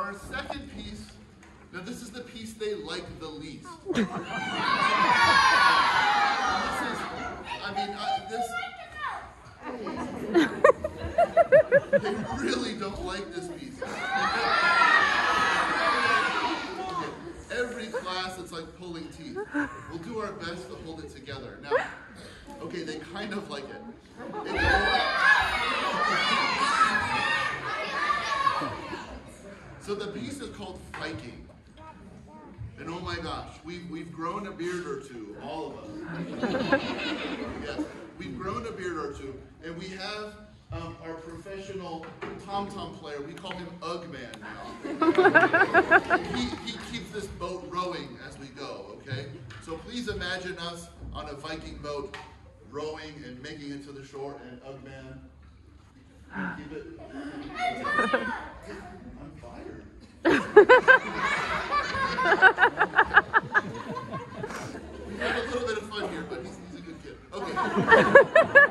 our second piece, now this is the piece they like the least. They really don't like this piece. Okay, every class it's like pulling teeth. We'll do our best to hold it together. Now, okay, they kind of like it. So the piece is called Viking. And oh my gosh, we've grown a beard or two, all of us. Yes, we've grown a beard or two, and we have our professional tom-tom player. We call him Ugman now. he keeps this boat rowing as we go, okay? So please imagine us on a Viking boat rowing and making it to the shore, and Ugman, keep it. I'm fired. We had a little bit of fun here, but he's a good kid. Okay.